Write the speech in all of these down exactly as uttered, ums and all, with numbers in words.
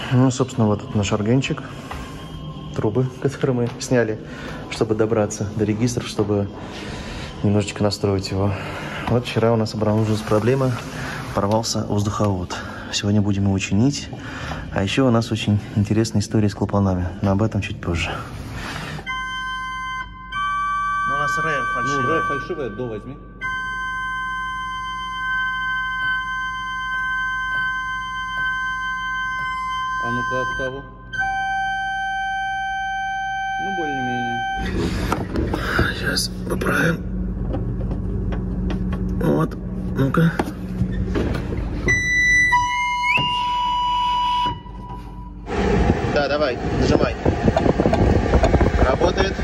Ну, собственно, вот наш аргенчик. Трубы, которые мы сняли, чтобы добраться до регистров, чтобы немножечко настроить его. Вот вчера у нас обнаружилась проблема, порвался воздуховод. Сегодня будем его чинить. А еще у нас очень интересная история с клапанами, но об этом чуть позже. Ну, у нас РЭ фальшивая. Ну, РЭ фальшивая, до возьми. А ну-ка, октаву. Ну, более-менее. Сейчас поправим. Вот, ну-ка. Да, давай, нажимай. Работает.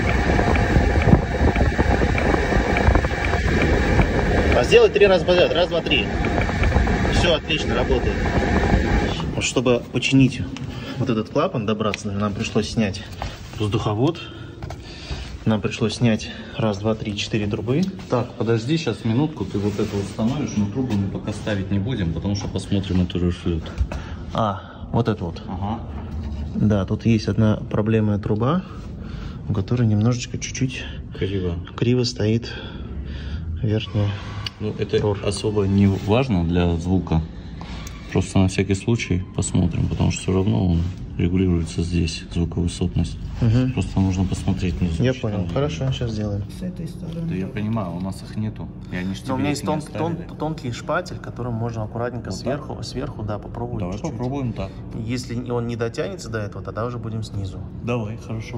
А сделай три раза подряд. Раз, два, три. Все, отлично, работает. Чтобы починить вот этот клапан, добраться, нам пришлось снять воздуховод. Нам пришлось снять раз, два, три, четыре трубы. Так, подожди, сейчас минутку, ты вот это установишь, но трубу мы пока ставить не будем, потому что посмотрим, это же шлют. А, вот это вот. Ага. Да, тут есть одна проблемная труба, у которой немножечко чуть-чуть Криво. Криво стоит верхняя. Ну, это тур. особо не важно для звука. Просто на всякий случай посмотрим, потому что все равно он регулируется здесь, звуковысотность. Угу. Просто нужно посмотреть внизу. Я понял. Хорошо, сейчас сделаем. С этой стороны. Да я понимаю, у нас их нету. И они ж Но у тебе меня их есть не тон, оставили. тон, тонкий шпатель, которым можно аккуратненько Вот сверху, сверху, да, попробовать. Давай чуть-чуть. попробуем так. Если он не дотянется до этого, тогда уже будем снизу. Давай, хорошо.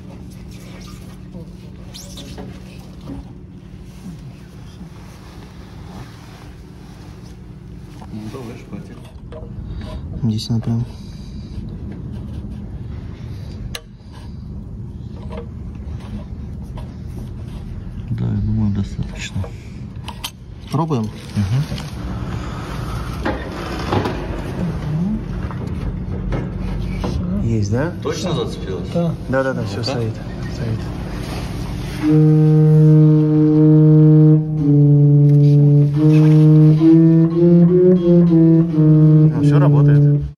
Ну давай, шпатель. Здесь напрям. Да, я думаю, достаточно. Пробуем? Угу. Есть, да? Точно зацепилось? Да. Да, да, да, все Ну-ка. стоит. Стоит.